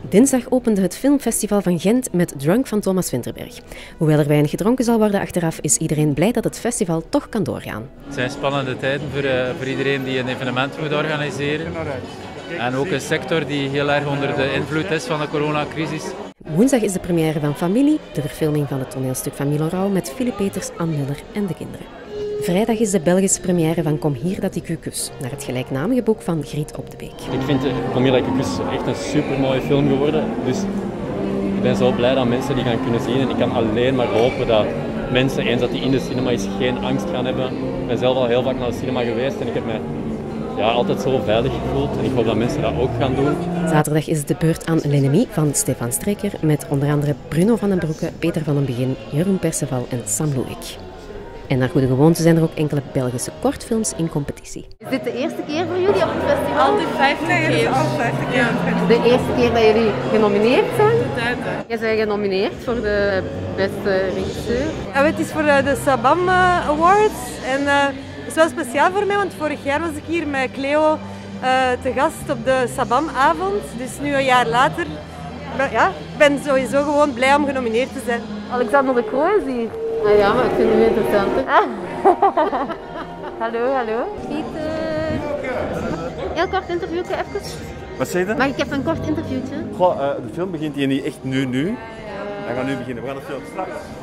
Dinsdag opende het Filmfestival van Gent met Drunk van Thomas Vinterberg. Hoewel er weinig gedronken zal worden achteraf, is iedereen blij dat het festival toch kan doorgaan. Het zijn spannende tijden voor iedereen die een evenement moet organiseren. En ook een sector die heel erg onder de invloed is van de coronacrisis. Woensdag is de première van Familie, de verfilming van het toneelstuk van Milo Rauw met Philip Peters, Anne Muller en de kinderen. Vrijdag is de Belgische première van Kom hier dat ik u kus, naar het gelijknamige boek van Griet Op de Beek. Ik vind Kom hier dat ik u kus echt een supermooie film geworden. Dus ik ben zo blij dat mensen die gaan kunnen zien. En ik kan alleen maar hopen dat mensen, eens dat die in de cinema is, geen angst gaan hebben. Ik ben zelf al heel vaak naar de cinema geweest en ik heb mij altijd zo veilig gevoeld. En ik hoop dat mensen dat ook gaan doen. Zaterdag is het de beurt aan L'Ennemi van Stefan Strecker met onder andere Bruno van den Broeke, Peter van den Begin, Jeroen Perceval en Sam Louek. En naar goede gewoonte zijn er ook enkele Belgische kortfilms in competitie. Is dit de eerste keer voor jullie op het festival? Al die 50 keer. Al 50 keer. De eerste keer dat jullie genomineerd zijn? Jij bent genomineerd voor de beste regisseur. Ja, het is voor de Sabam Awards. En het is wel speciaal voor mij, want vorig jaar was ik hier met Cleo te gast op de Sabam-avond. Dus nu een jaar later. Ja, ik ben sowieso gewoon blij om genomineerd te zijn. Alexander de Croo is hier. Ah ja, maar ik vind het interessant. Hallo. Pieter. Heel kort interviewtje, even. Wat zei je? Mag ik even een kort interviewtje? Goh, de film begint hier niet echt nu. Hij gaat nu beginnen. We gaan de film straks.